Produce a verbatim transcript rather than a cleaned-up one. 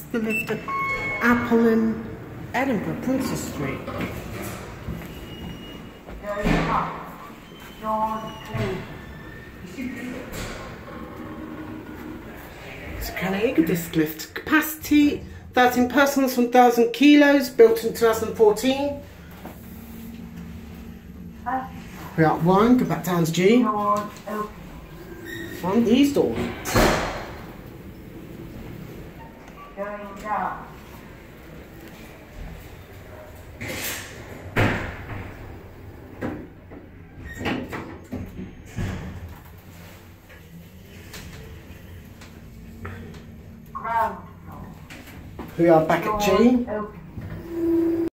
the lift at Apple in Edinburgh, Princess Street. It's a Kone Ecodisc lift. Capacity thirteen persons, one thousand kilos, built in two thousand fourteen. We're at one, go back down to G. Find these doors. Going down. Ground floor. We are back at G. Open.